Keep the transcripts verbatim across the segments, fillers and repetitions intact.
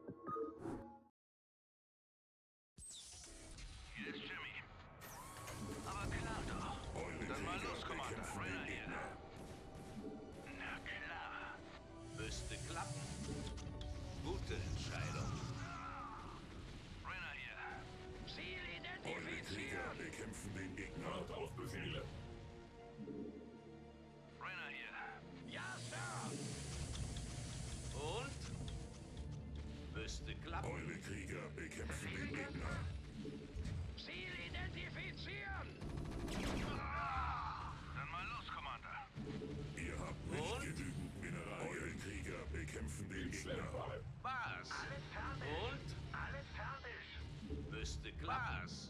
Hier ist Jimmy. Aber klar doch. Dann mal los, Commander. Rainer hier. Na klar. Müsste klappen. Gute Entscheidung. Rainer hier. Ziel Eure Krieger identifizieren! bekämpfen den Gegner. Hört auf Befehle. Rainer hier. Ja, Sir! Und? Müsste klappen. Eure Krieger bekämpfen den Gegner. Ziel identifizieren! Dann mal los, Commander. Ihr habt nicht Und? genügend Mineralien. Eure Krieger bekämpfen den Gegner. Standby. Was? Alles fertig! Und? Alles fertig! Müsste klappen.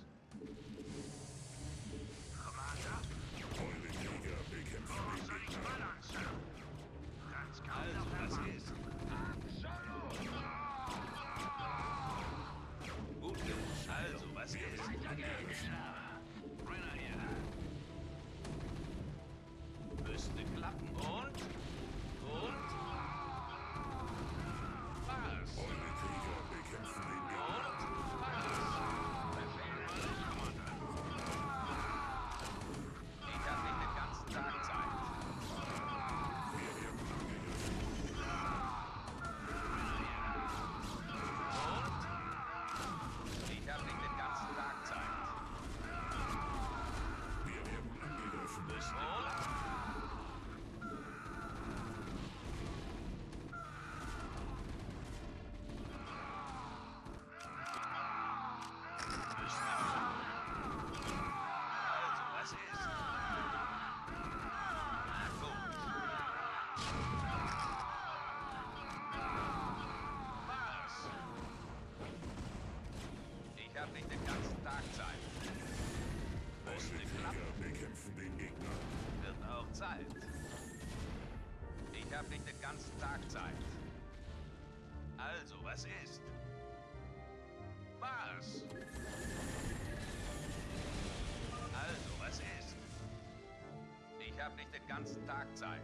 Commander? Eure Krieger bekämpfen Worauf den soll ich Gegner. ballern, Sir? Ganz kaum Also, noch was erwarten. ist? Absolut! Gute Entscheidung. Also, was ist? Weiter geht's! Klar. Rainer hier. Müsste klappen. Und? Und? Was? Eure Krieger bekämpfen den Gegner. Und? Was? Dann mal los, Commander. Ich hab nicht den ganzen Tag Zeit. Wir werden angegriffen. Und? Ich hab nicht den ganzen Tag Zeit. Wir werden angegriffen. Und? Also, was ist? Na gut. Was? Ich hab nicht den ganzen Tag Zeit. Eure Müsste klappen. Krieger bekämpfen den Gegner. Wird auch Zeit. Ich hab nicht den ganzen Tag Zeit. Also, was ist? Was? Also, was ist? Ich hab nicht den ganzen Tag Zeit.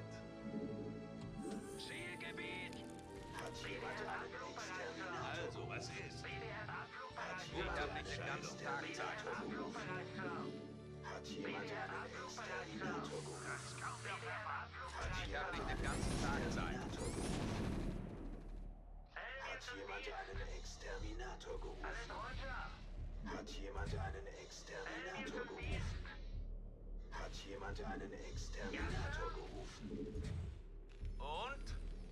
Zielgebiet! Hat jemand einen Exterminator? Also, was ist? B D F abflugbereit, Hat Ich jemand hab einen nicht den ganzen Tag Zeit. Exterminator gerufen? abflugbereit, Sir! Hat jemand einen Exterminator gerufen? Ganz kaum B D noch F erwarten. abflugbereit, Ich hab nicht Sir! den ganzen Tag Zeit. Exterminator gerufen? Alien Hat zum jemand Dienst! einen Exterminator Alles gerufen? runter! Hat jemand einen Alien Exterminator zum Dienst! gerufen? Hat jemand einen Exterminator gerufen? Und?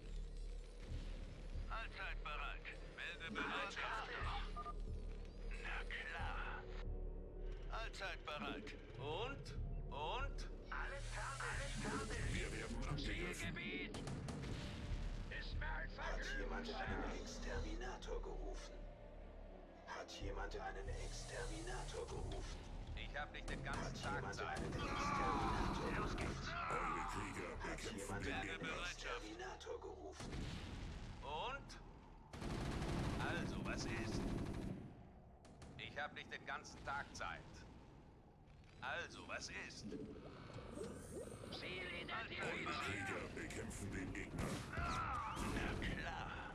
Allzeit bereit. Melde Bereitschaft. Na klar. Allzeit bereit. Und? Und? Alles fertig! Alles fertig! Wir werden angegriffen. Zielgebiet! Ist mir ein Hat jemand Vergnügen, einen Sir! Exterminator gerufen? Hat jemand einen Exterminator gerufen? Ich hab nicht den Hat ganzen Tag jemand Zeit. einen Exterminator Los gerufen? geht's. Eure Krieger Hat bekämpfen jemand den einen Gegner. Exterminator gerufen? Und? Also, was ist? Ich hab nicht den ganzen Tag Zeit. Also, was ist? Ziel Eure identifiziert! Krieger bekämpfen den Gegner. Na klar.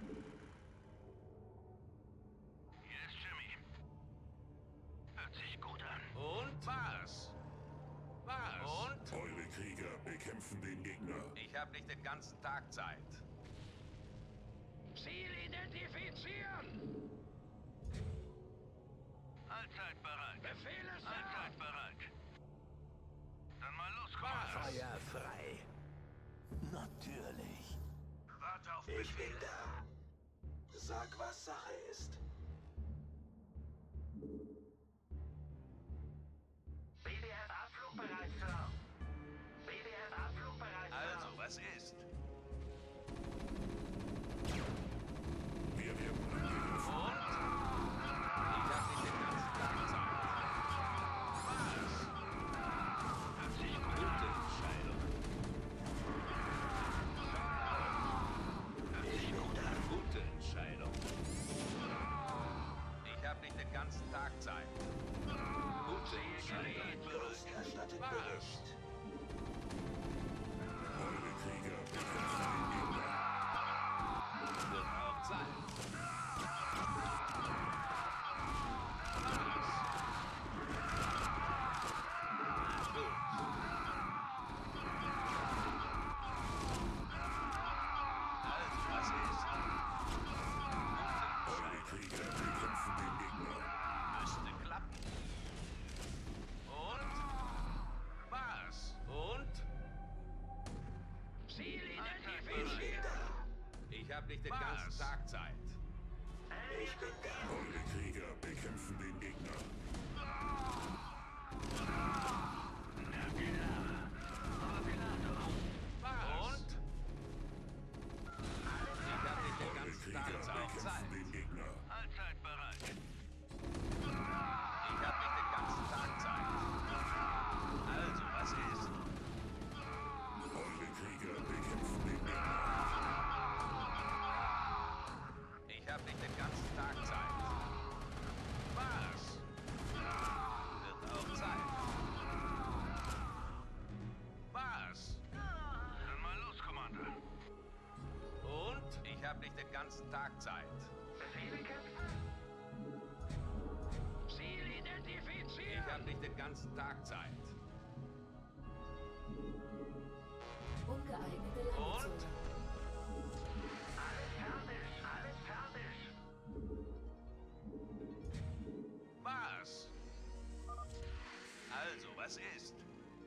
Hier ist Jimmy. Hört sich gut an. Und? Was? Was? Und? Eure Krieger bekämpfen den Gegner. Ich hab nicht den ganzen Tag Zeit. Ziel identifizieren! Allzeit bereit. Befehle, Sir! Allzeit bereit. Dann mal los, Commander. Feuer frei. Natürlich. Warte auf Ich bin Befehl. da. Sag, was Sache ist. B D F abflugbereit, Sir! B D F abflugbereit, Sir! Also, was ist? Wir werden angegriffen. Und? Ich hab nicht den ganzen Tag Zeit. Was? Hört sich gut Gute an. Entscheidung. Hört sich gut an. Gute Entscheidung. Ich hab nicht den ganzen Tag Zeit. Gute Entscheidung. Gerüst erstattet Was? Bericht. Eure Krieger bekämpfen den Gegner. Wird auch Zeit. Ich habe nicht den ganzen Tag Zeit. Ich bin da. Eure Krieger bekämpfen den Gegner. Und? Ich habe nicht den Eure ganzen Krieger Tag Zeit. bekämpfen den Gegner. Allzeit bereit. Ich habe nicht den ganzen Tag Zeit. Also, was ist? Eure Krieger bekämpfen den Gegner. Ich habe nicht den ganzen Tag Zeit. Was? Wird auch Zeit. Was? Dann mal los, Commander. Und? Ich habe nicht den ganzen Tag Zeit. Befehle, Captain? Ziel identifiziert! Ich habe nicht den ganzen Tag Zeit. Ungeeignete Und? Landezone. Alles fertig! Alles fertig! Was? Also, was ist?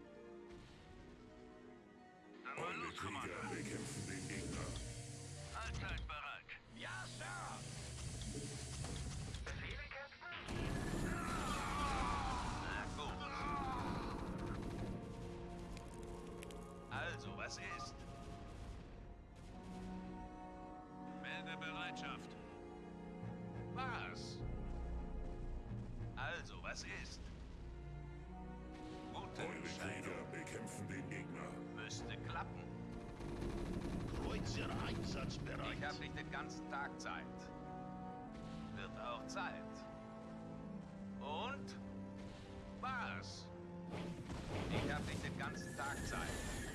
Dann mal Eure los, Krieger Commander. bekämpfen den Gegner. Allzeit bereit. Ja, Sir! Befehle, Captain? Na gut. Also, was ist? Melde Bereitschaft. Was? Also, was ist? Gute Eure Entscheidung. Krieger bekämpfen den Gegner. Müsste klappen. Kreuzer einsatzbereit. Ich habe nicht den ganzen Tag Zeit. Wird auch Zeit. Und? Was? Ich habe nicht den ganzen Tag Zeit.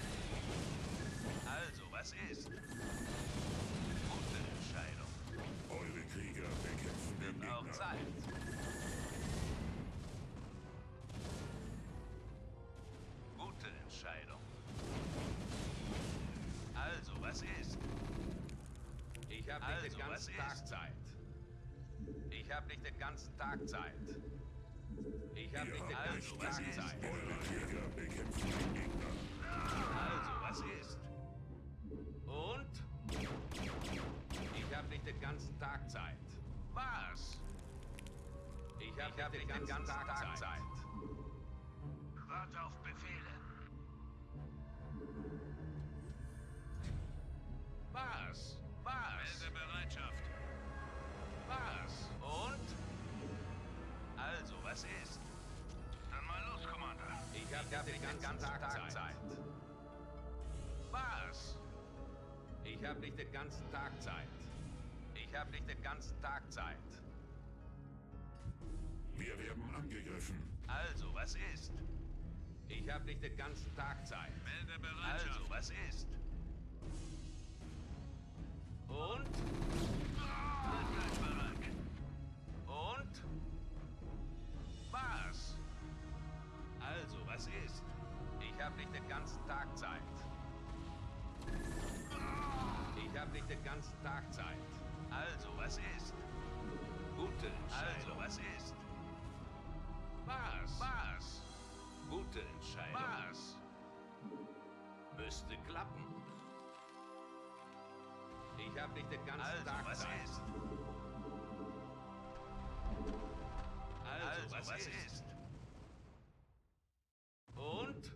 Also, was ist? Gute Entscheidung. Eure Krieger bekämpfen den Wird auch Gegner. Zeit. Gute Entscheidung. Also, was ist? Ich habe nicht den ganzen Tag Zeit. Ich habe nicht den ganzen Tag Zeit. Ich habe Ihr nicht den habt ganzen nicht Tag besiegt. Zeit. Eure Krieger bekämpfen den Gegner. Also, was ist? Und? Ich habe nicht den ganzen Tag Zeit. Was? Ich habe hab nicht den ganzen Tag, Tag Zeit. Warte auf Befehle. Was? Was? Melde Bereitschaft. Was? Und? Also, was ist? Dann mal los, Commander. Ich habe hab den ganzen Tag, Tag Zeit. Was? Ich habe nicht den ganzen Tag Zeit. Ich habe nicht den ganzen Tag Zeit. Wir werden angegriffen. Also, was ist? Ich habe nicht den ganzen Tag Zeit. Melde Bereitschaft. Also, was ist? Und? Allzeit bereit. Und? Was? Also, was ist? Ich habe nicht den ganzen Tag Zeit. Ich habe nicht den ganzen Tag Zeit. Also, was ist? Gute Entscheidung. Also, was ist? Was? Was? Gute Entscheidung. Was? Müsste klappen. Ich habe nicht den ganzen Also, Tag was Zeit. ist? Also, was, ist? Und?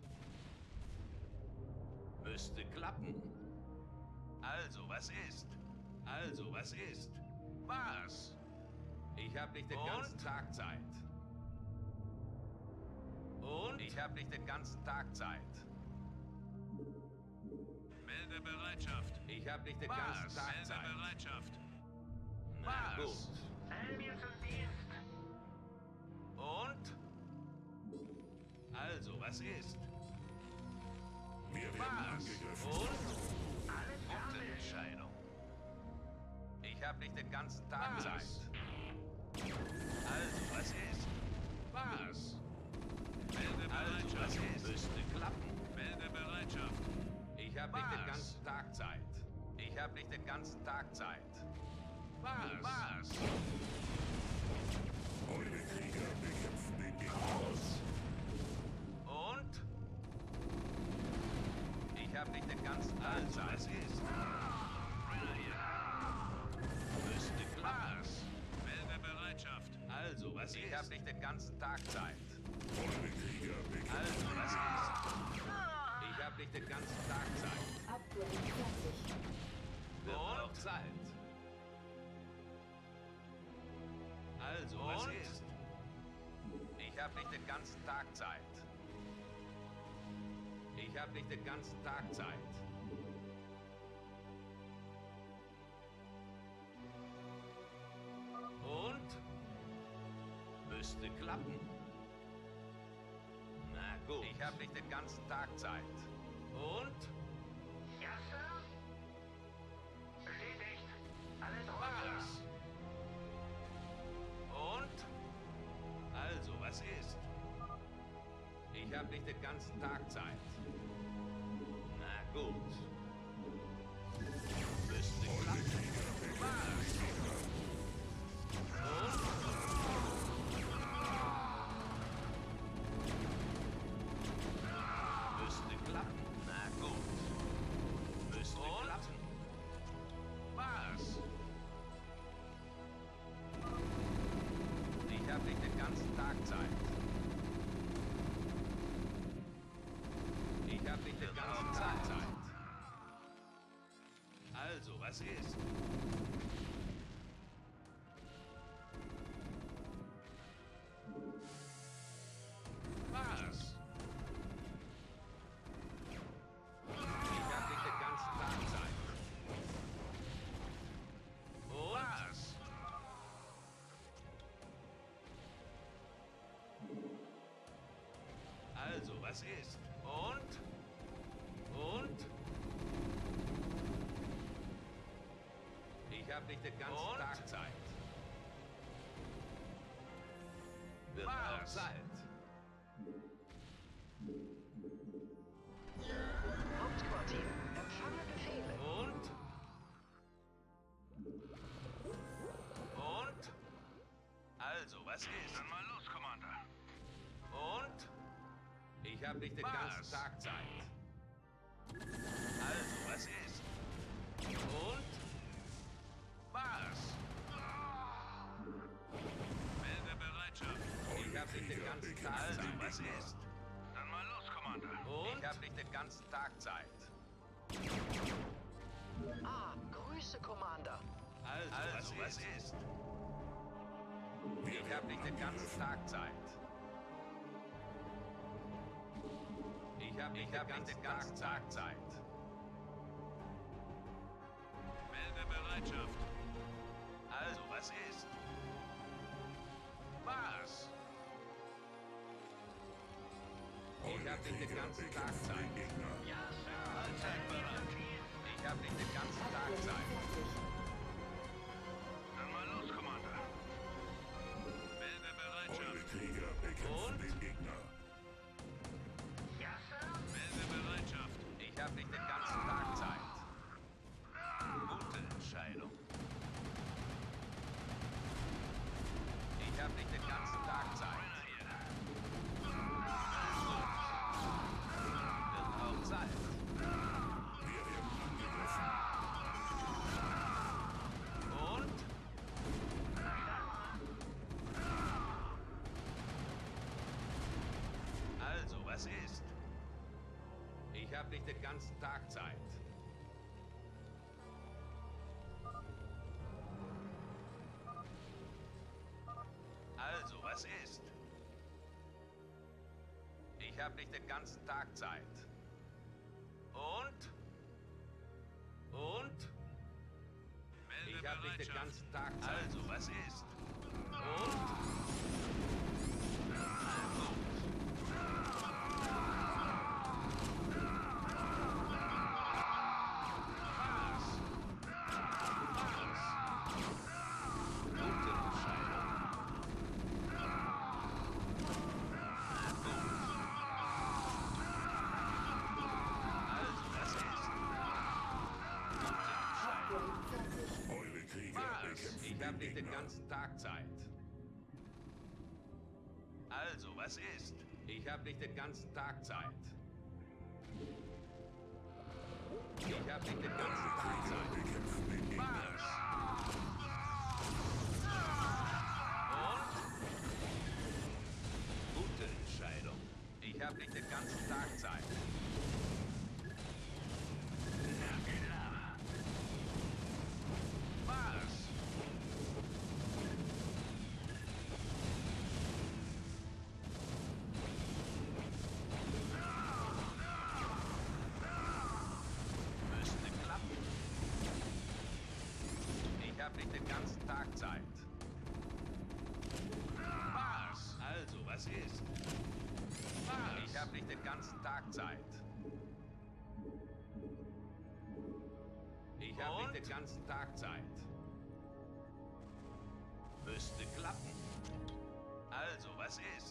Müsste klappen. Also, was ist? Also, was ist? Was? Ich habe nicht den ganzen Tag Zeit. Und? Ich habe nicht den ganzen Tag Zeit. Melde Bereitschaft. Ich habe nicht den ganzen Tag Melde Zeit. Bereitschaft. Na gut. Elvia zum Dienst! Und? Also, was ist? Wir werden Was? angegriffen. Und? Alles Gute fertig! Entscheidung. Ich habe nicht den ganzen Tag Zeit. Also, was ist? Was? Melde Also, was Bereitschaft. ist? Müsste klappen. Melde Bereitschaft. Ich habe nicht den ganzen Tag Zeit. Ich habe nicht den ganzen Tag Zeit. Was? Was? Eure Krieger bekämpfen den Gegner. Und? Ich habe nicht den ganzen Tag Zeit. Was ist? Renner hier. was ist? Ich habe nicht den ganzen Tag Zeit. Eure Krieger bekämpfen Also, was ist? Ich habe nicht den ganzen Tag Zeit. Upgrade fertig. Wird auch Zeit. Also, was Und? ist? Ich habe nicht den ganzen Tag Zeit. Ich habe nicht den ganzen Tag Zeit. Und? Müsste klappen. Na gut. Ich habe nicht den ganzen Tag Zeit. Und? Ja, Sir? Bestätigt. Alles runter. Was? Und? Also, was ist? Ich habe nicht den ganzen Tag Zeit. Na gut. Müsste klappen. Was? Und? Müsste klappen. Na gut. Müsste klappen. Was? Ich habe nicht den ganzen Tag Zeit. Ich habe nicht den ganzen Tag Zeit. Also, was ist? Was? Ich habe nicht den ganzen Tag Zeit. Und? Was? Also, was ist? Und? Und? Ich habe nicht den ganzen Und? Tag Zeit. Wird auch Was? Zeit. Hauptquartier, empfange Befehle. Und? Und? Also, was ist? Dann mal los, Commander. Und? Ich habe nicht den Was? ganzen Tag Zeit. Also, was ist? Und? Was? Melde Bereitschaft. Ich habe nicht den ganzen Tag Also, Zeit. was ist? Dann mal los, Commander. Und? Ich habe nicht den ganzen Tag Zeit. Ah, Grüße, Commander. Also, Also, was was ist? ist? Ich habe nicht den ganzen Tag Zeit. Ich habe nicht den ganzen Tag Zeit. Melde Bereitschaft. Also, was ist? Was? Ich habe nicht den ganzen Tag Zeit. Ja, Sir. Allzeit bereit. Ich habe nicht den ganzen Tag Upgrade Zeit. fertig. Dann mal los, Commander. Melde Eure Bereitschaft. Krieger bekämpfen Und? den Gegner. Ja, Sir. Melde Bereitschaft. Ich habe nicht den ganzen Tag Zeit. Gute Entscheidung. Ich habe nicht den ganzen Tag Zeit. Einer hier. Wird auch Zeit. Wir werden angegriffen. Und? Also, was ist? Ich habe nicht den ganzen Tag Zeit. Also, was ist? Ich habe nicht den ganzen Tag Zeit. Und? Und? Melde Ich habe nicht den Bereitschaft. ganzen Tag Zeit. Also, was ist? Und? Den ganzen Tag Zeit. Also, was ist? Ich habe nicht den ganzen Tag Zeit. Ich habe nicht den ganzen Tag Zeit. Bekämpfen den Gegner. Was? Und? habe nicht den ganzen Tag Zeit. Na klar. Was? Müsste klappen. Ich habe nicht den ganzen Tag Zeit. Was? Also, was ist? Was? Ich habe nicht den ganzen Tag Zeit. Ich habe nicht den ganzen Tag Zeit. Müsste klappen. Also, was ist?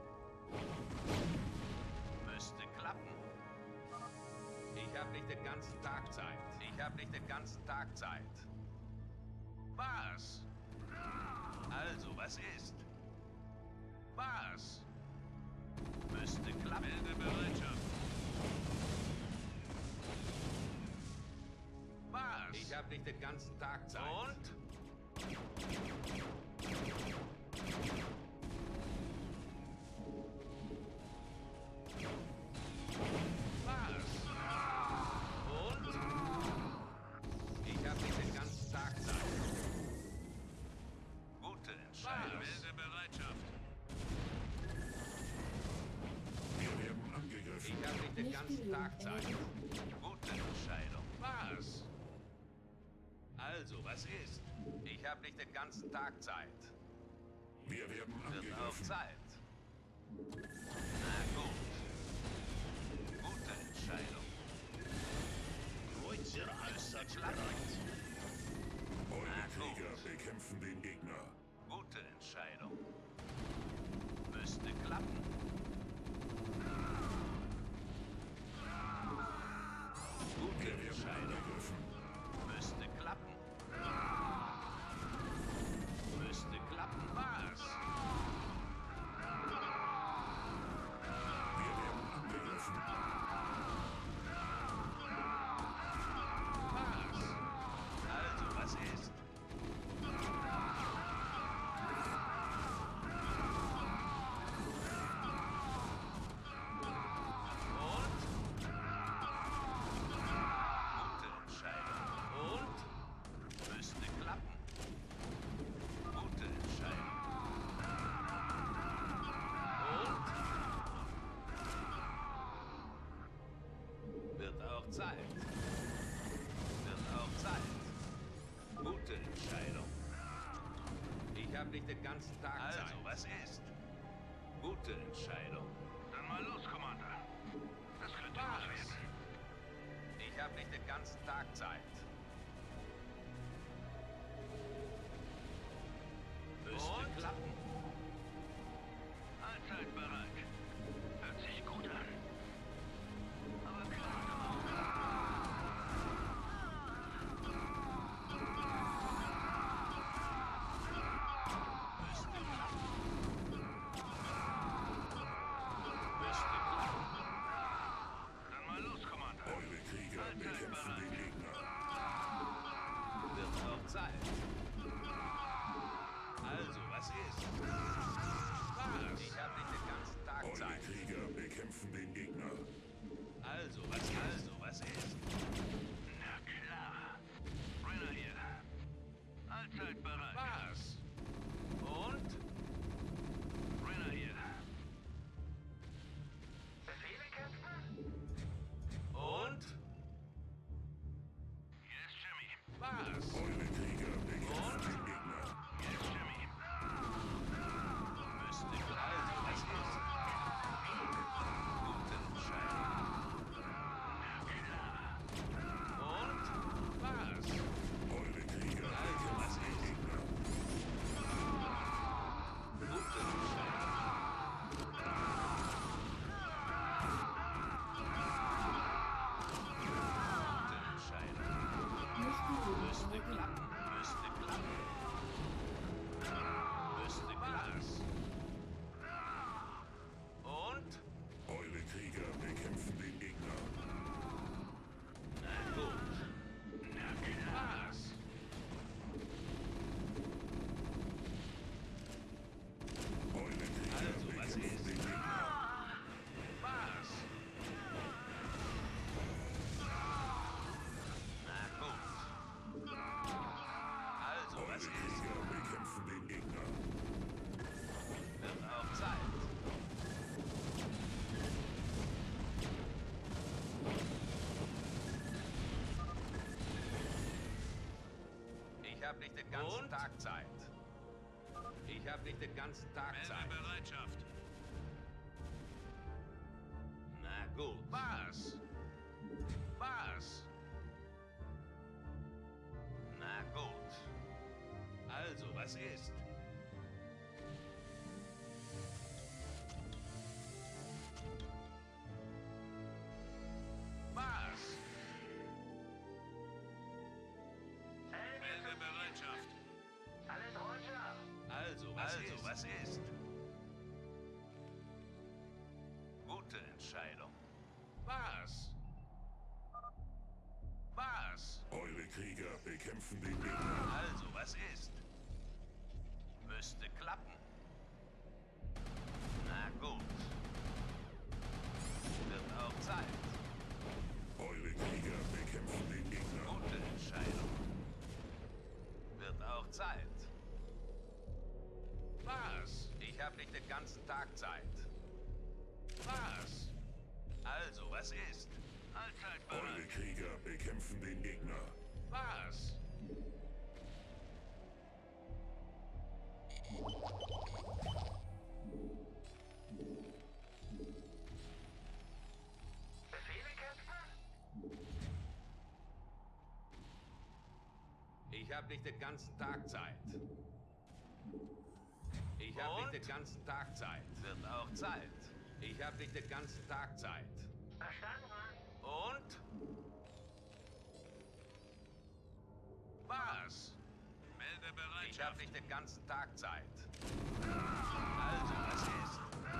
Müsste klappen. Ich habe nicht den ganzen Tag Zeit. Ich habe nicht den ganzen Tag Zeit. Was? Also, was ist? Was? Müsste klappen. Melde Bereitschaft. Was? Ich habe nicht den ganzen Tag Zeit. Und? Was? Und? Ich habe nicht den ganzen Tag Zeit. Gute Entscheidung. Melde Bereitschaft. Wir werden angegriffen. Ich habe nicht den ganzen Tag Zeit. Gute Entscheidung. Was? Also, was ist? Ich habe nicht den ganzen Tag Zeit. Wir werden Wird auch angegriffen. Zeit. Na gut. Gute Entscheidung. Kreuzer Müsste klappen. Eure Krieger bekämpfen den Gegner. Gute Entscheidung. Müsste klappen. Gute Wir werden Entscheidung. angegriffen. Müsste klappen. Müsste klappen. Was? Wir werden angegriffen. Was? Also, was ist? Und? Gute Entscheidung. Und? Müsste klappen. Gute Entscheidung. Und? Wird auch Zeit. Wird auch Zeit. Gute Entscheidung. Ich habe nicht den ganzen Tag Also, Zeit. Was ist? Gute Entscheidung. Dann mal los, Commander. Das könnte was Was? werden. Ich habe nicht den ganzen Tag Zeit. Müsste Und? klappen. Allzeit bereit. Hört sich gut an. Aber klar doch. Müsste klappen. Müsste klappen. Dann mal los, Commander. Eure Krieger bekämpfen den Gegner. Wird auch Zeit. Also, was ist? Was? Ich habe nicht den ganzen Tag Eure Zeit. Krieger bekämpfen den Gegner. Also, was also, was ist? Na klar. Renner hier. Allzeit bereit. Was? Und? Renner hier. Befehle, Captain? Und? Yes, Jimmy. Was? Eure Krieger bekämpfen Und? den Gegner. Yes, Jimmy. Müsste also, was ist? Gute Entscheidung. Na klar. Und? Was? Eure Krieger Also, was bekämpfen den ist? Gegner. Gute Entscheidung. Gute Entscheidung. Müsste klappen. Müsste klappen. Müsste klappen. Und? Eure Krieger bekämpfen den Gegner. Na gut. Na klar. Was? Eure Krieger Also, was bekämpfen ist? den Gegner. Was? was ist? Krieger bekämpfen den Gegner. Wird auch Zeit. Ich habe nicht den ganzen Und? Tag Zeit. Ich habe nicht den ganzen Tag Zeit. Bereitschaft. Na gut. Was? Was? Na gut. Also, was ist? Was? Melde Bereitschaft. Alles runter. Also, was Also, ist? was ist? Gute Entscheidung. Was? Was? Eure Krieger bekämpfen den Gegner. Also, was ist? Müsste klappen. Na gut. Wird auch Zeit. Eure Krieger bekämpfen den Gegner. Gute Entscheidung. Wird auch Zeit. Was? Ich habe nicht den ganzen Tag Zeit. Was? Also, was ist? Allzeit Eure bereit. Krieger bekämpfen den Gegner. Was? Befehle, Captain? Ich habe nicht den ganzen Tag Zeit. Ich habe Und? nicht den ganzen Tag Zeit. Wird auch Zeit. Ich habe nicht den ganzen Tag Zeit. Verstanden? Und? Was? Melde Ich habe Bereitschaft. nicht den ganzen Tag Zeit. Also, was ist?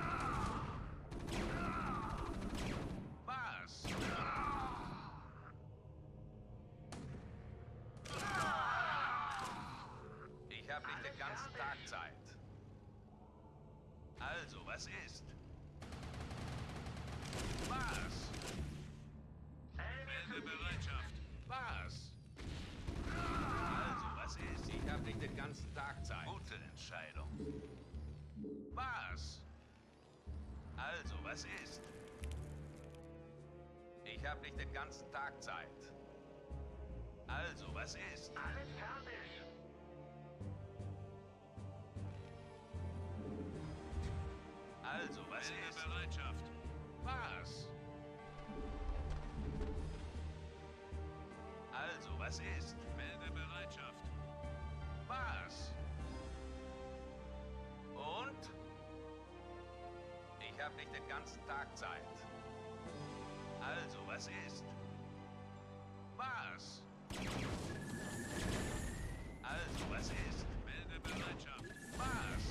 Was? Ich habe nicht den ganzen Tag Zeit. Also, was ist? Was? Melde Melde Bereitschaft. Was? Also, was ist? Ich habe nicht den ganzen Tag Zeit. Gute Entscheidung. Was? Also, was ist? Ich habe nicht den ganzen Tag Zeit. Also, was ist? Alles fertig. Also, was Melde ist? Bereitschaft. Was? Also, was ist? Melde Bereitschaft. Was? Und? Ich habe nicht den ganzen Tag Zeit. Also, was ist? Was? Also, was ist? Melde Bereitschaft. Was?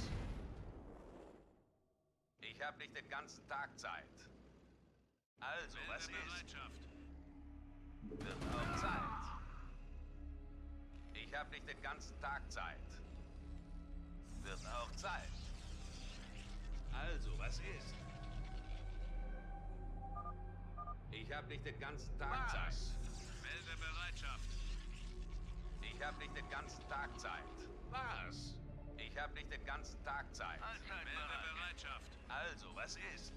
Ich habe nicht den ganzen Tag Zeit. Also, was Melde ist? Bereitschaft. Wird auch Zeit. Ich habe nicht den ganzen Tag Zeit. Wird auch Zeit. Also, was ist? Ich habe nicht den ganzen Tag Zeit. Was? Melde Bereitschaft. Ich habe nicht den ganzen Tag Zeit. Was? Ich habe nicht den ganzen Tag Zeit. Allzeit Melde Bereitschaft. Also, was ist?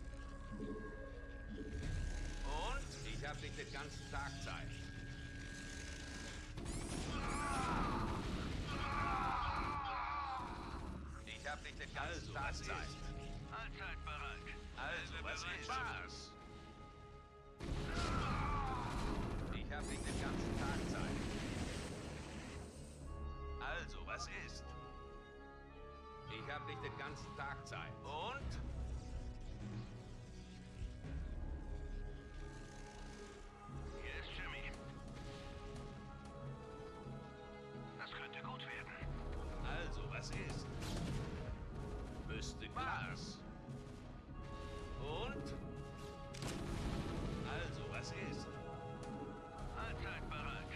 Und? Ich habe nicht den ganzen Tag Zeit. Ich habe nicht den ganzen Also, Tag was Zeit. ist? Allzeit bereit. Also, Melde was ist? Bereitschaft. Ich habe nicht den ganzen Tag Zeit. Also, was ist? Ich habe nicht den ganzen Tag Zeit. Und? Hier ist Jimmy. Das könnte gut werden. Also, was ist? Müsste klappen. Was? Und? Also, was ist? Allzeit bereit.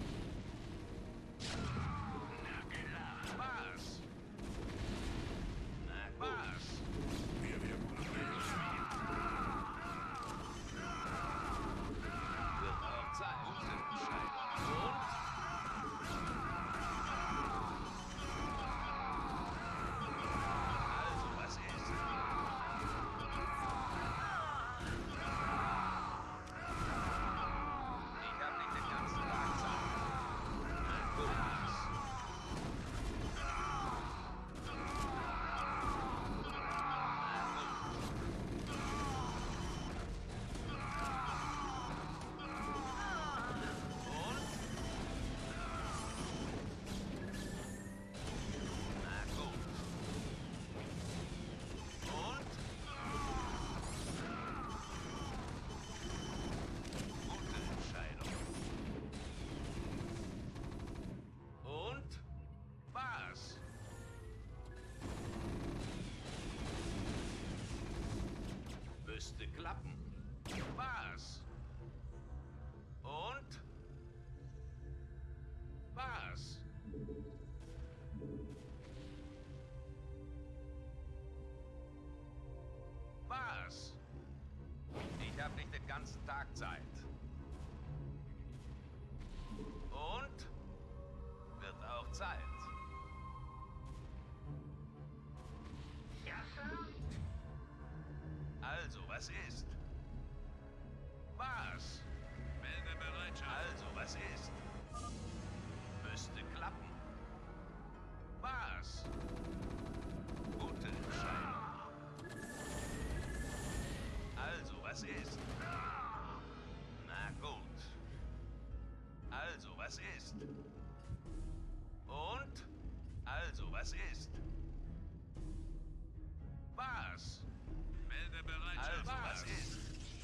Na klar. Was? Müsste klappen. Was? Und? Was? Was? Ich habe nicht den ganzen Tag Zeit. Und? Wird auch Zeit. Ja, Sir? Also, was ist? Was? Melde Bereitschaft. Also, was ist? Müsste klappen. Was? Gute Entscheidung. Also, was ist? Na gut. Also, was ist? Und? Also, was ist? Was? Melde Bereitschaft. Also, was ist?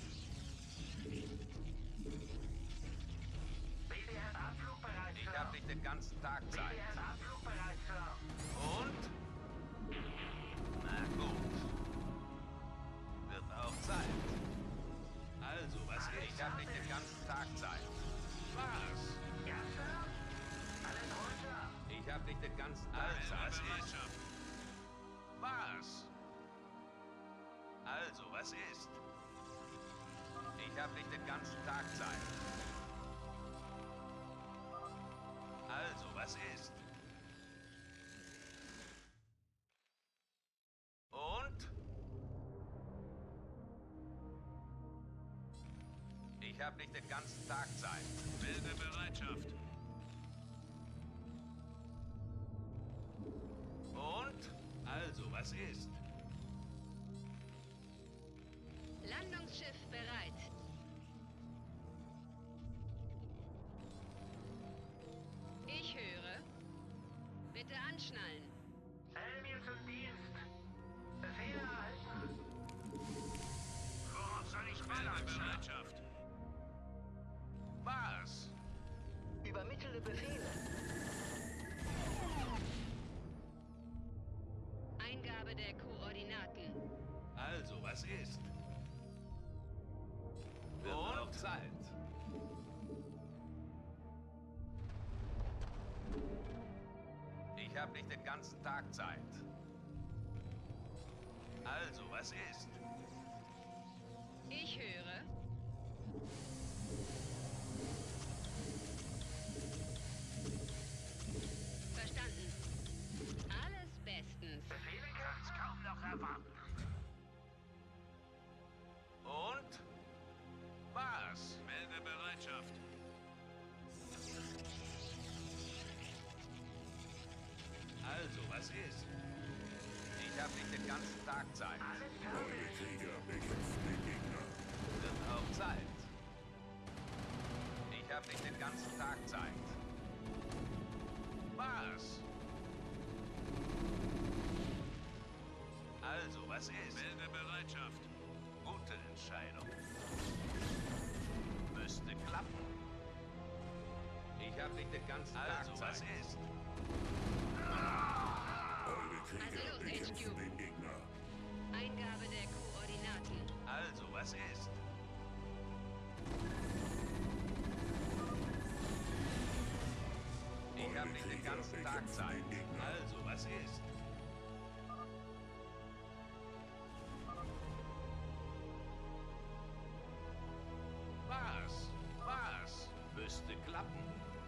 B D S abflugbereit, Sir. Ich habe nicht den ganzen Tag B D Zeit. S abflugbereit, Sir. Und? Na gut. Wird auch Zeit. Also, was ist? Ich habe nicht den ganzen Tag Zeit. Was? Ja, Sir? Alles runter. Ich habe nicht den ganzen Tag Melde Zeit. Bereitschaft. Was? Also, was ist? Ich habe nicht den ganzen Tag Zeit. Also, was ist? Und? Ich habe nicht den ganzen Tag Zeit. Melde Bereitschaft. Und? Also, was ist? Landungsschiff bereit. Ich höre. Bitte anschnallen. Elmir zum Dienst. Befehle erhalten. Worauf soll ich Melde Bereitschaft. Was? Übermittle Befehle. Eingabe der Koordinaten. Also, was ist? Wird auch Zeit. Ich habe nicht den ganzen Tag Zeit. Also, was ist? Ich höre. Verstanden. Alles bestens. Befehle kann's kaum noch erwarten. Und? Was? Melde Bereitschaft. Also, was ist? Ich habe nicht den ganzen Tag Zeit. Alles Eure fertig. Krieger bekämpfen den Gegner. Wird auch Zeit. Ich habe nicht den ganzen Tag Zeit. Was? Also, was ist? Melde Bereitschaft. Gute Entscheidung. Müsste klappen. Ich habe nicht den ganzen Also, Tag Zeit. was ist? Eure Krieger Also los, H bekämpfen Q. den Gegner. Eingabe der Koordinaten. Also, was ist? Ich Eure habe nicht den Krieger ganzen Tag bekämpfen Zeit. den Gegner. Also, was ist? Was? Was? Müsste klappen.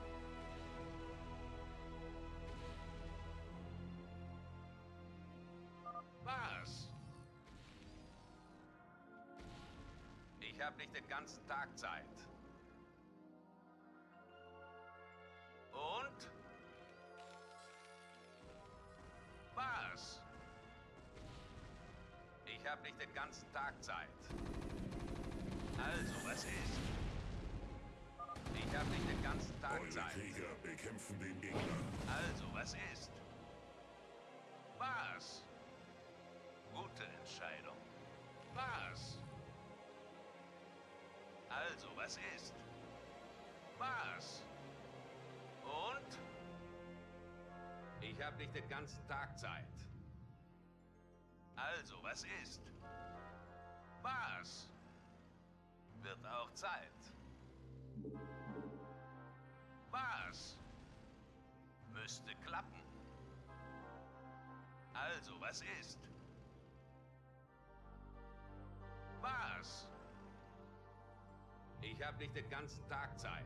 Was? Ich habe nicht den ganzen Tag Zeit. Und? Was? Ich habe nicht den ganzen Tag Zeit. Also, was ist? Ich habe nicht den ganzen Tag Eure Zeit. Krieger bekämpfen den Gegner. Also, was ist? Was? Gute Entscheidung. Was? Also, was ist? Was? Und? Ich habe nicht den ganzen Tag Zeit. Also, was ist? Was? Wird auch Zeit. Was? Müsste klappen. Also, was ist? Was? Ich habe nicht den ganzen Tag Zeit.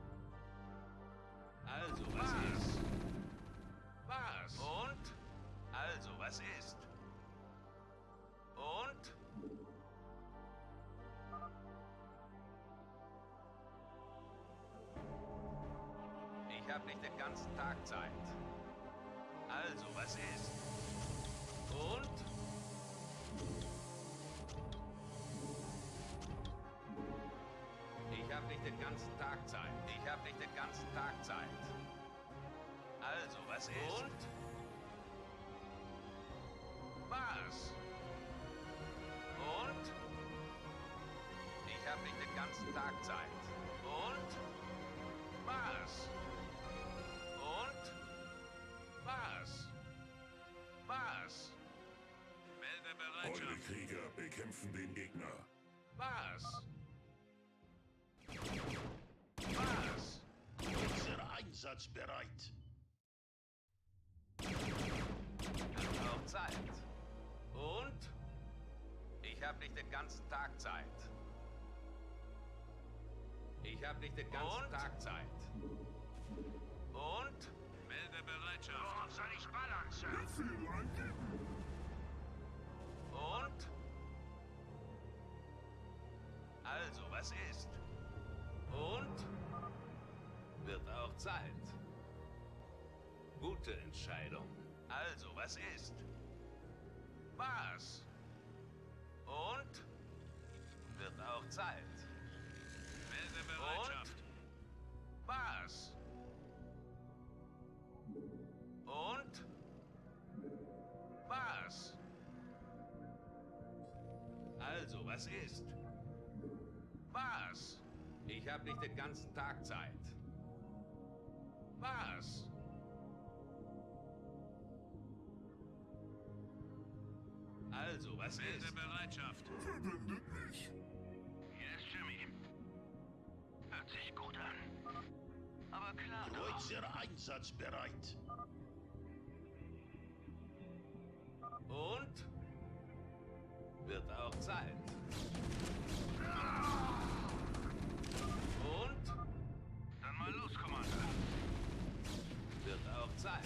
Also, was ist? Was? Und? Also, was ist? Und? Ich habe nicht den ganzen Tag Zeit. Also, was ist? Und? Ich habe nicht den ganzen Tag Zeit. Ich habe nicht den ganzen Tag Zeit. Also, was ist? Und? Was? Und? Ich habe nicht den ganzen Tag Zeit. Und? Was? Und? Was? Was? Melde Eure Bereitschaft. Krieger bekämpfen den Gegner. Was? Was? Unser einsatzbereit. Wird auch Zeit. Und? Ich habe nicht den ganzen Tag Zeit. Ich habe nicht den ganzen Und? Tag Zeit. Und? Melde Bereitschaft. Worauf soll ich ballern, Sir? Und? Also, was ist? Und? Wird auch Zeit. Gute Entscheidung. Also, was ist? Was? Und? Wird auch Zeit. Melde Bereitschaft. Und? Was? Und? Was? Also, was ist? Was? Ich habe nicht den ganzen Tag Zeit. Was? Also, was ist? Bereitschaft. Verwendet mich. Hier ist Jimmy. Hört sich gut an. Aber klar doch. Kreuzer einsatzbereit. Und? Wird auch Zeit. Und? Dann mal los, Commander. Wird auch Zeit.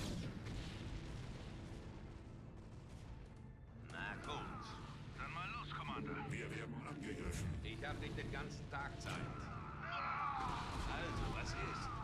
Na gut. Dann mal los, Commander. Wir werden angegriffen. Ich habe nicht den ganzen Tag Zeit. Also, was ist?